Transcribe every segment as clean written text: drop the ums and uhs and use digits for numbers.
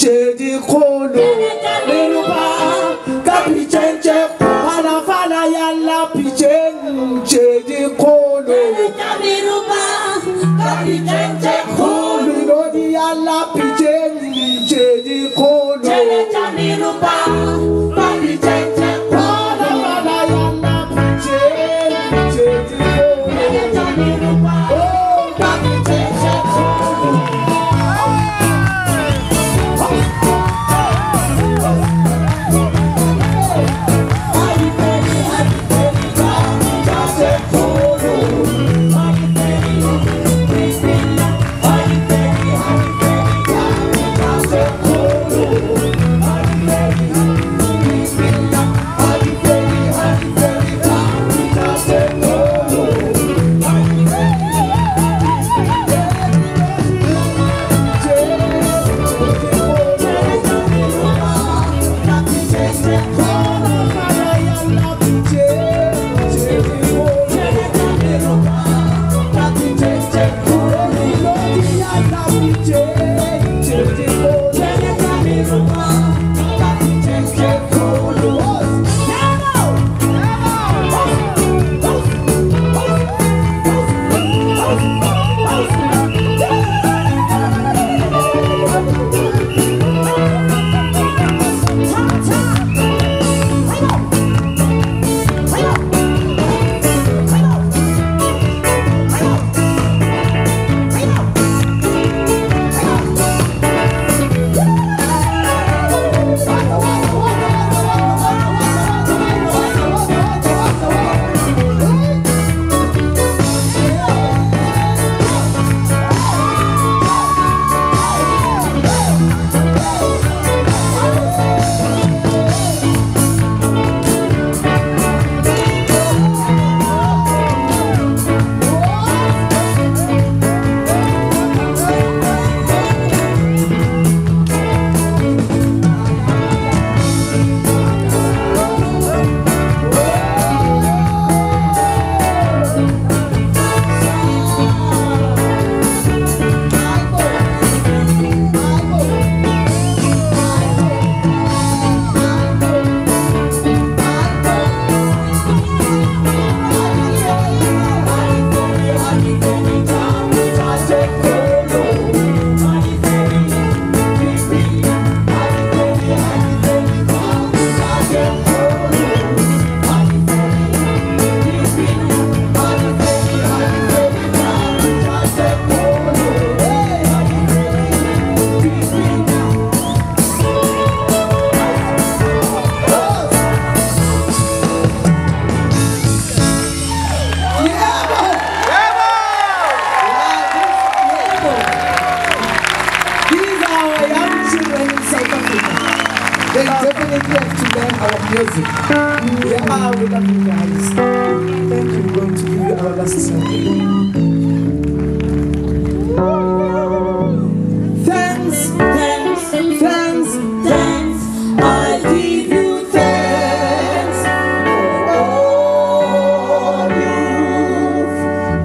Chedi Kono, Meruba, Kapichenche, Panafana Yala Pichen, Chedi Kono, Meruba, Kapichenche, Kono, Yala Pichen, Chedi Kono, Meruba, Kapichenche, Panafana Yala Pichen, Chedi Kono, oh, Kapichenche, they definitely have to learn our music. Yeah, we love you guys. Thank you. We're going to give you our last song. Thanks, thanks, thanks, thanks. I give you thanks for all you've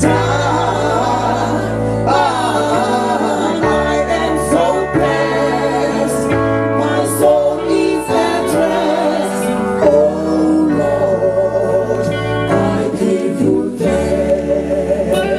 done. I am so blessed. My soul is at rest. Oh Lord, I give you thanks.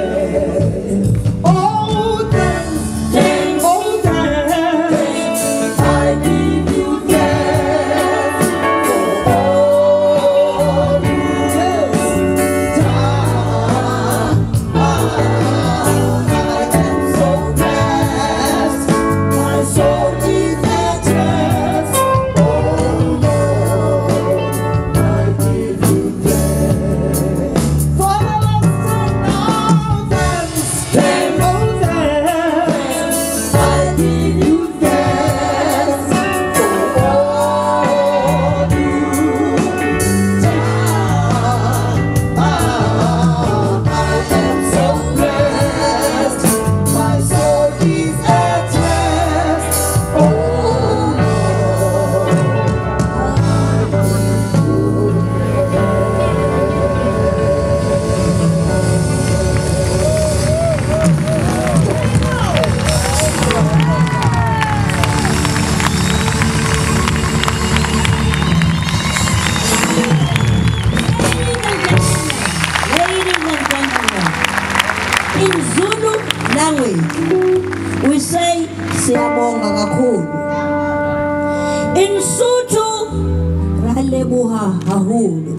Siyabonga kakhulu. In Sotho raleboha haholo.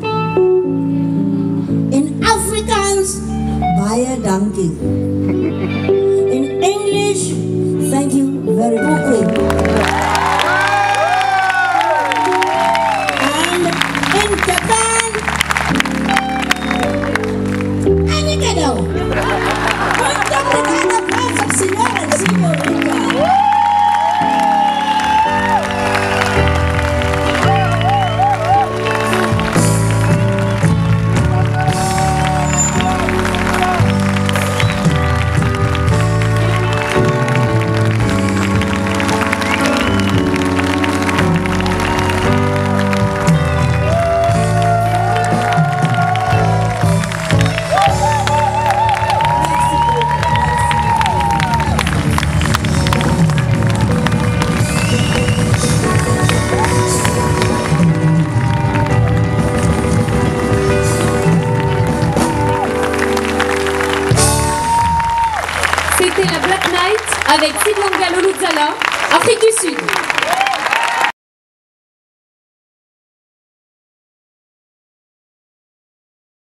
In Afrikaans baie dankie. In English, thank you very much. And in Japan, arigato. Muito obrigada, peço, senhora e senhorita. C'était la Black Night avec Sidlanga Loluzala, Afrique du Sud.